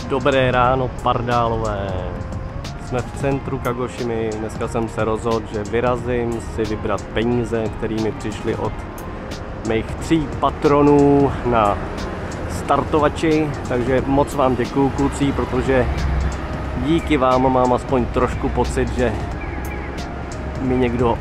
Dobré ráno, pardálové. Jsme v centru Kagošimy. Dneska jsem se rozhodl, že vyrazím si vybrat peníze, které mi přišly od mých 3 patronů na startovači. Takže moc vám děkuju, kluci, protože díky vám mám aspoň trošku pocit, že mě někdo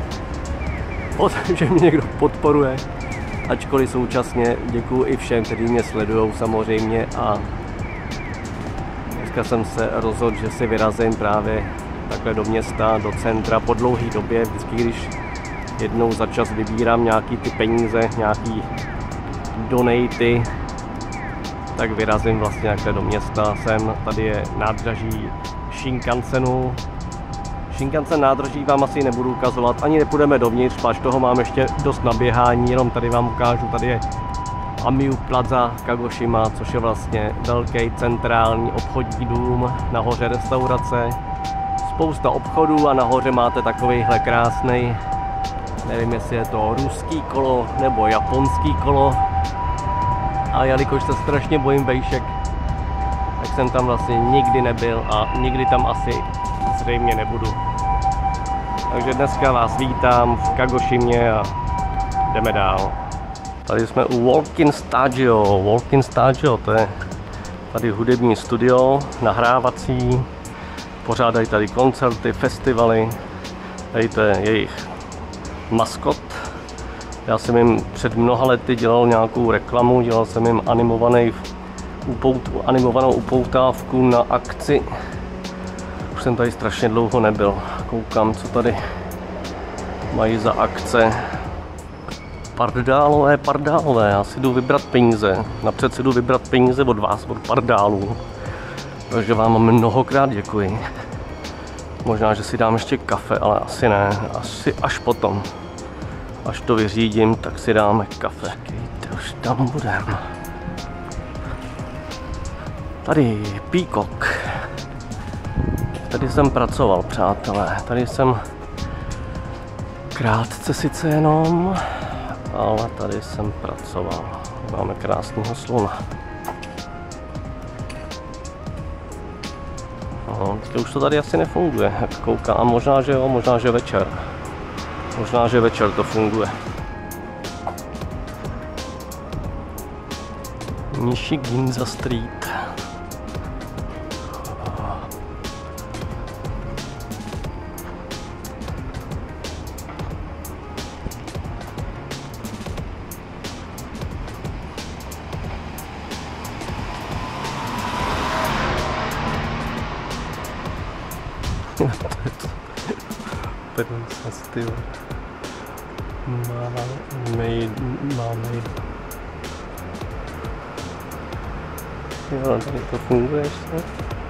podporuje. Ačkoliv současně děkuju i všem, kteří mě sledují samozřejmě, a dneska jsem se rozhodl, že si vyrazím právě takhle do města, do centra po dlouhé době. Vždycky, když jednou za čas vybírám nějaký ty peníze, nějaký donaty, tak vyrazím vlastně takhle do města. Tady je nádraží Shinkansenu. Shinkansen nádraží vám asi nebudu ukazovat, ani nepůjdeme dovnitř, až toho mám ještě dost naběhání, jenom tady vám ukážu. Tady je Amiyu Plaza Kagošima, což je vlastně velký centrální obchodní dům, nahoře restaurace, spousta obchodů a nahoře máte takovýhle krásný, nevím, jestli je to ruský kolo nebo japonský kolo, a jelikož se strašně bojím vejšek, tak jsem tam vlastně nikdy nebyl a nikdy tam asi zřejmě nebudu. Takže dneska vás vítám v Kagošimě a jdeme dál. Tady jsme u Walk-in Studio. Walk-in Studio, to je tady hudební studio, nahrávací, pořádají tady koncerty, festivaly. Tady to je jejich maskot. Já jsem jim před mnoha lety dělal nějakou reklamu, dělal jsem jim animovanou upoutávku na akci. Už jsem tady strašně dlouho nebyl. Koukám, co tady mají za akce. Pardálové, já si jdu vybrat peníze. Napřed si jdu vybrat peníze od vás, od pardálů. Takže vám mnohokrát děkuji. Možná, že si dám ještě kafe, ale asi ne. Asi až potom. Až to vyřídím, tak si dáme kafe. Už tam budeme. Tady Peacock. Tady jsem pracoval, přátelé. Tady jsem krátce sice jenom, ale tady jsem pracoval. Máme krásného slona. No, teďka už to tady asi nefunguje, jak koukám. A možná, že jo, možná, že večer. Možná, že večer to funguje. Nishi Ginza Street. Styl. Máme. Jo, tady to funguje ještě.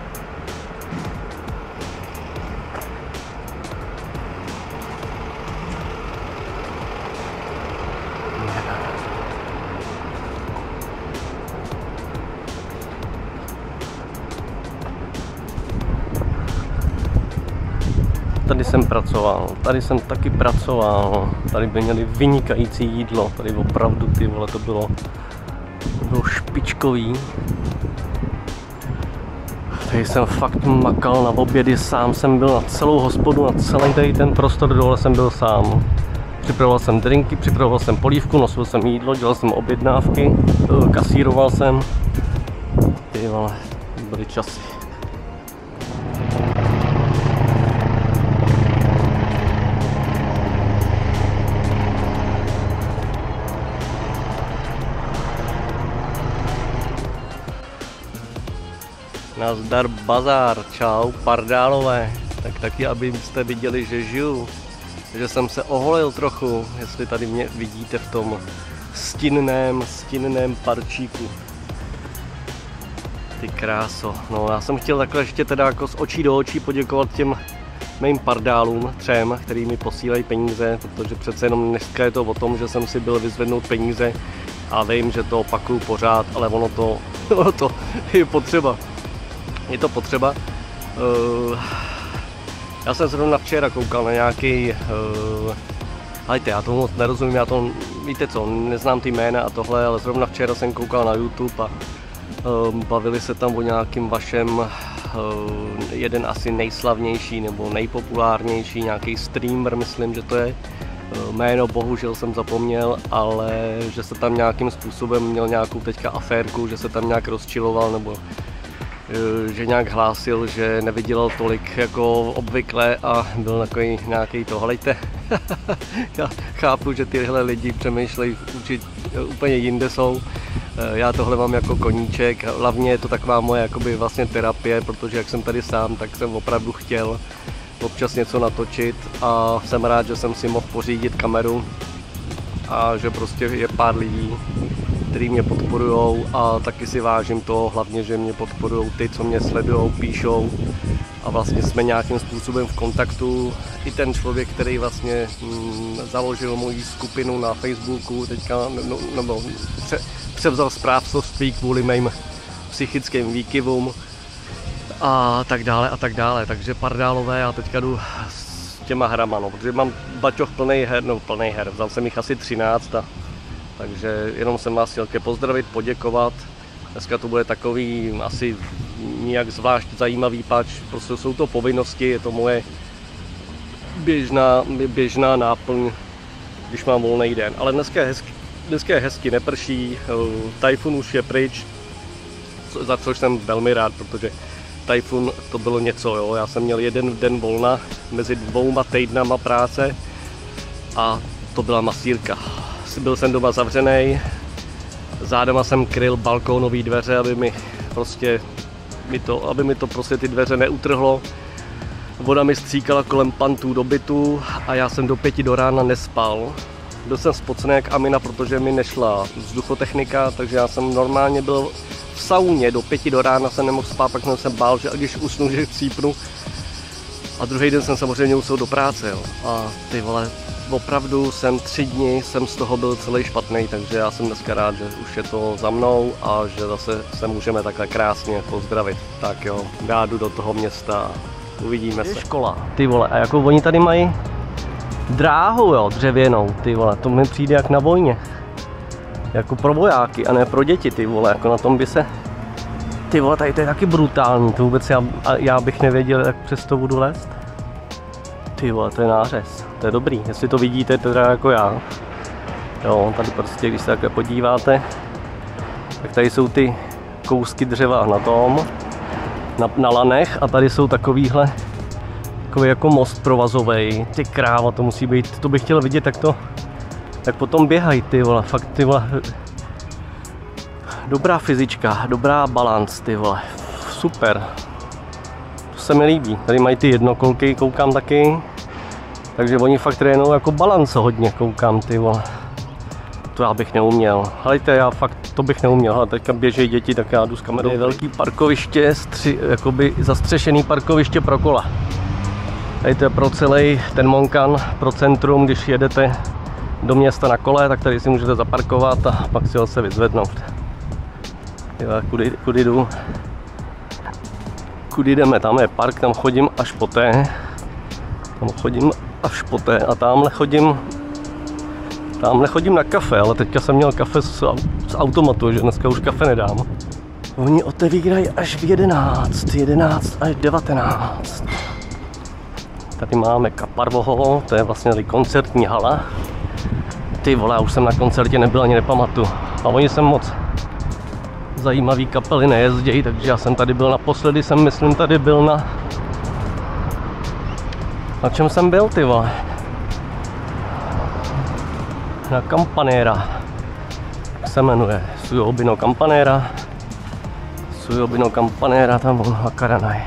Tady jsem pracoval, tady jsem taky pracoval, tady by měli vynikající jídlo, tady opravdu, ty vole, to bylo špičkový. Tady jsem fakt makal na obědy, sám jsem byl na celou hospodu, na celý tady ten prostor dole jsem byl sám. Připravoval jsem drinky, připravoval jsem polívku, nosil jsem jídlo, dělal jsem objednávky, kasíroval jsem. Ty vole, byly časy. Nazdar bazár, čau pardálové, tak taky, abyste viděli, že žiju, že jsem se oholil trochu, jestli tady mě vidíte v tom stinném parčíku. Ty kráso, no já jsem chtěl takhle ještě teda jako z očí do očí poděkovat těm mým pardálům 3, který mi posílají peníze, protože přece jenom dneska je to o tom, že jsem si byl vyzvednout peníze a vím, že to opakuju pořád, ale ono to je potřeba. Je to potřeba. Já jsem zrovna včera koukal na nějaký... Hejte, já tomu moc nerozumím, víte co, neznám ty jména a tohle, ale zrovna včera jsem koukal na YouTube a Bavili se tam o nějakým vašem, jeden asi nejslavnější nebo nejpopulárnější, nějaký streamer, myslím, že to je. Jméno bohužel jsem zapomněl, ale že se tam nějakým způsobem měl nějakou teďka aférku, že se tam nějak rozčiloval nebo že nějak hlásil, že nevydělal tolik jako obvykle a byl takový nějaký to, helejte, já chápu, že tyhle lidi přemýšlejí úplně jinde jsou. Já tohle mám jako koníček, hlavně je to taková moje jakoby vlastně terapie, protože jak jsem tady sám, tak jsem opravdu chtěl občas něco natočit a jsem rád, že jsem si mohl pořídit kameru a že prostě je pár lidí, kteří mě podporujou a taky si vážím toho, hlavně, že mě podporujou ty, co mě sledujou, píšou a vlastně jsme nějakým způsobem v kontaktu. I ten člověk, který vlastně založil moji skupinu na Facebooku teďka, nebo převzal správcovství kvůli mým psychickým výkyvům a tak dále a tak dále. Takže pardálové, já teďka jdu s těma hrama, no, protože mám baťoch plnej her, vzal jsem jich asi 13, takže jenom jsem vás chtěl pozdravit, poděkovat. Dneska to bude takový asi nijak zvlášť zajímavý pač, prostě jsou to povinnosti, je to moje běžná náplň, když mám volný den. Ale dneska je hezky, neprší, tajfun už je pryč, za což jsem velmi rád, protože tajfun to bylo něco, jo. Já jsem měl jeden den volna mezi 2 týdnama práce a to byla masírka. Byl jsem doma zavřený, zádama jsem kryl balkónové dveře, aby mi to prostě ty dveře neutrhlo. Voda mi stříkala kolem pantů do bytu a já jsem do 5 do rána nespal. Byl jsem spocený jak Amina, protože mi nešla vzduchotechnika, takže já jsem normálně byl v sauně, do 5 do rána jsem nemohl spát, pak jsem se bál, že když usnu, že chcípnu. A druhý den jsem samozřejmě musel do práce, jo. A ty vole, opravdu 3 dny jsem z toho byl celý špatný, takže já jsem dneska rád, že už je to za mnou a že zase se můžeme takhle krásně pozdravit. Tak jo, já jdu do toho města, uvidíme se. Škola, ty vole, a jako oni tady mají dráhu, jo, dřevěnou, ty vole, to mi přijde jak na vojně. Jako pro vojáky a ne pro děti, ty vole, jako na tom by se... Ty vole, tady to je taky brutální, to vůbec já bych nevěděl, jak přes to budu lézt. Ty vole, to je nářez, to je dobrý, jestli to vidíte teda jako já. Jo, tady prostě, když se takhle podíváte, tak tady jsou ty kousky dřeva na tom, na lanech a tady jsou takový jako most provazovej. Ty kráva, to musí být, to bych chtěl vidět, tak potom běhají, ty vole, fakt ty vole. Dobrá fyzička, dobrá balans, ty vole, super. To se mi líbí, tady mají ty jednokolky, koukám taky. Takže oni fakt trénují jako balans hodně, koukám, ty vole. To já bych neuměl. Helejte, já fakt to bych neuměl. Ale teďka běžejí děti, tak já jdu s kamerou. Je velký parkoviště, jakoby zastřešený parkoviště pro kola. Tady to je pro celý ten Monkan, pro centrum, když jedete do města na kole, tak tady si můžete zaparkovat a pak si ho se vyzvednout. Jo, kudy jdu? Kudy jdeme? Tam je park, tam chodím až poté. A tamhle chodím na kafe, ale teďka jsem měl kafe z automatu, že dneska už kafe nedám. Oni otevírají až v 11 až 19. Tady máme Kaparvoho, to je vlastně koncertní hala. Ty vole, já už jsem na koncertě nebyl, ani nepamatuju. A oni sem moc zajímavý kapely nejezdějí, takže já jsem tady byl naposledy, myslím tady byl na čem jsem byl, ty vole? Na Campanera. Jak se jmenuje? Sujobino Campanera, tam on Hakaranaj.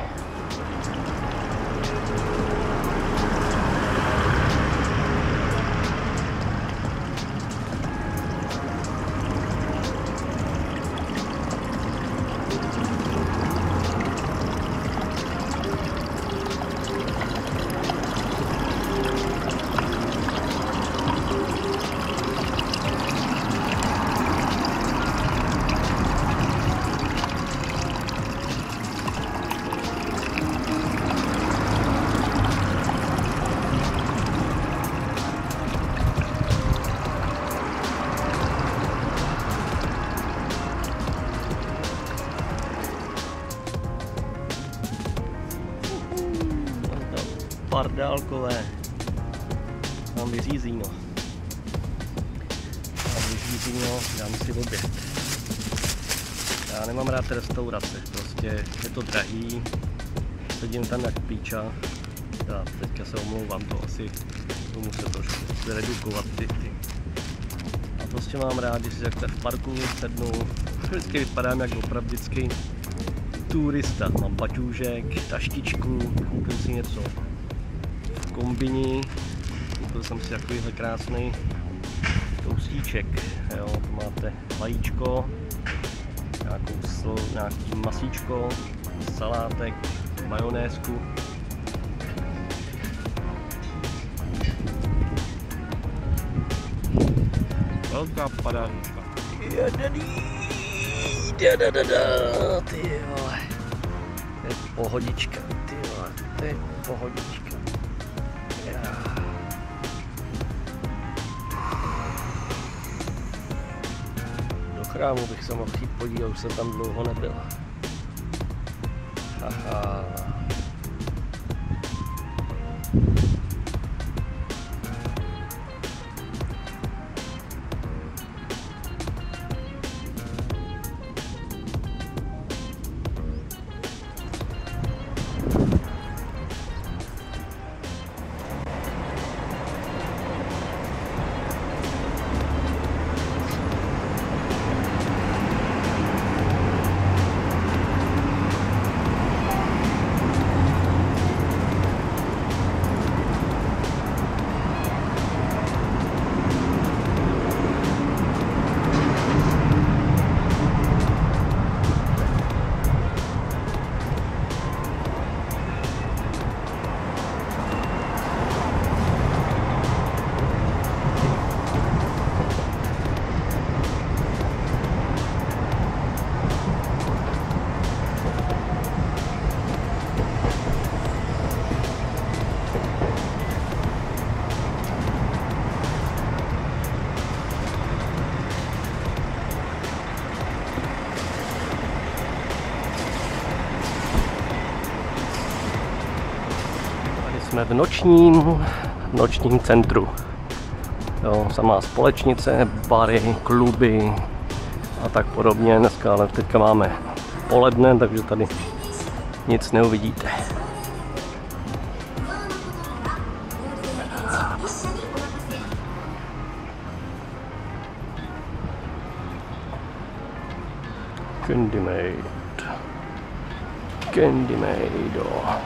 pardálkové. Mám vyřízíno. Dám si oběd. Já nemám rád restaurace, prostě je to drahý. Sedím tam jak píča. Já teďka se omlouvám, to asi to musím trošku zredukovat ty. A prostě mám rád, když si takhle v parku sednu. Vždycky vypadám jak opravdický turista. Mám baťůžek, taštičku, koupím si něco v kombini. Koupil jsem si takovýhle krásný toustíček. Jo, tu máte vajíčko, nějaký masíčko, salátek, majonézku. Velká padánička. Ty vole. To je pohodička, ty vole. To je pohodička. Do chrámu bych se mohl jít podívat, už jsem tam dlouho nebyl. Aha. Jsme v nočním centru. Jo, samá společnice, bary, kluby a tak podobně. Dneska ale teďka máme poledne, takže tady nic neuvidíte. Candy Made.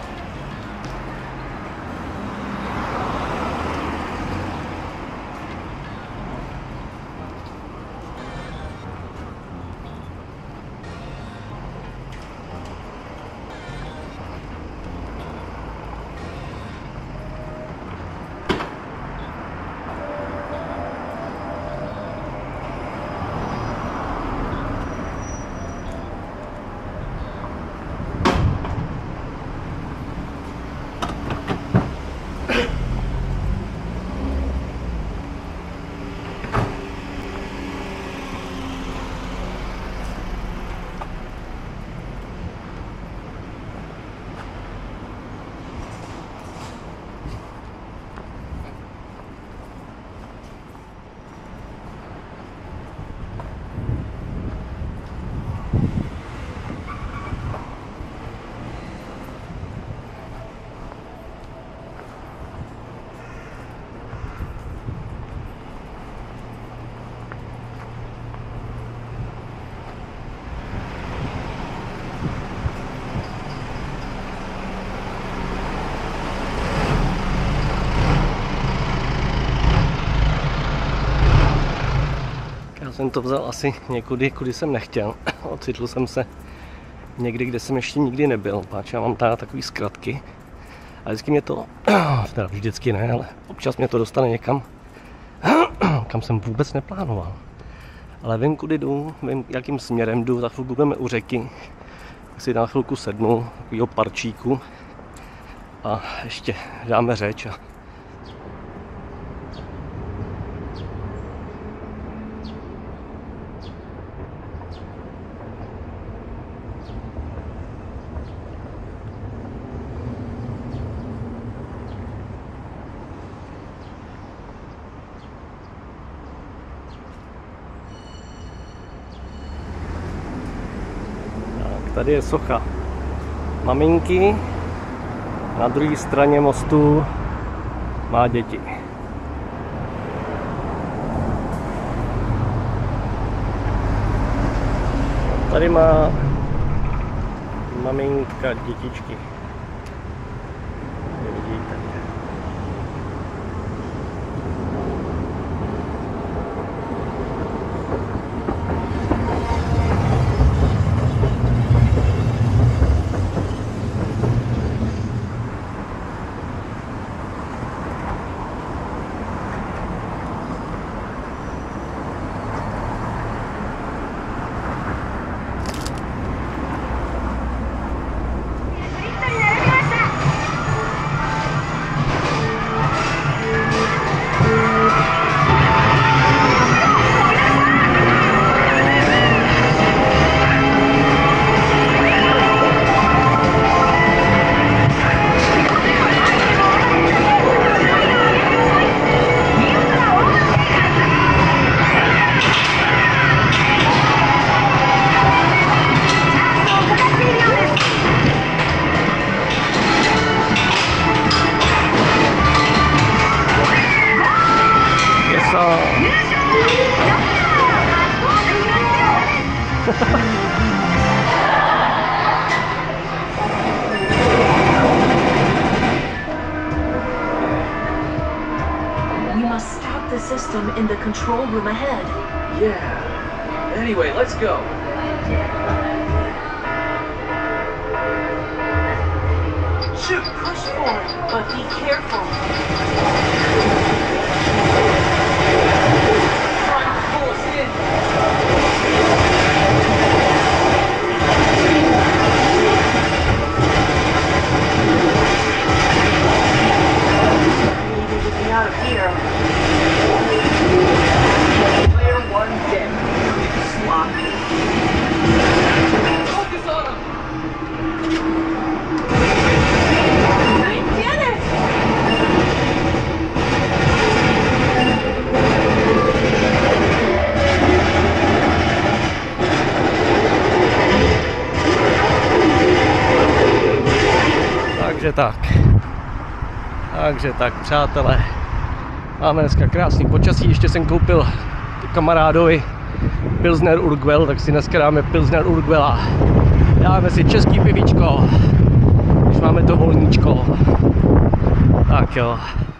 Jsem to vzal asi někudy, kudy jsem nechtěl. Ocitl jsem se někdy, kde jsem ještě nikdy nebyl. Páč, já mám tady takový zkratky. A vždycky mě to, teda vždycky ne, ale občas mě to dostane někam, kam jsem vůbec neplánoval. Ale vím, kudy jdu, vím, jakým směrem jdu. Za chvilku budeme u řeky. Tak si na chvilku sednu, takovýho parčíku. A ještě dáme řeč. Tady je socha maminky, na druhé straně mostu má děti. Tady má maminka dětičky. Vidíte. We must stop the system in the control room ahead. Yeah. Anyway, let's go. Shoot, push forward, but be careful. Trying to pull us in. Maybe we'll be out of here. Player one dead. Sloppy. Focus on him. I did it! Takže tak, přátelé. Máme dneska krásný počasí, ještě jsem koupil kamarádovi Pilsner Urquell, tak si dneska dáme Pilsner Urquella. Dáme si český pivíčko, když máme to volníčko. Tak jo.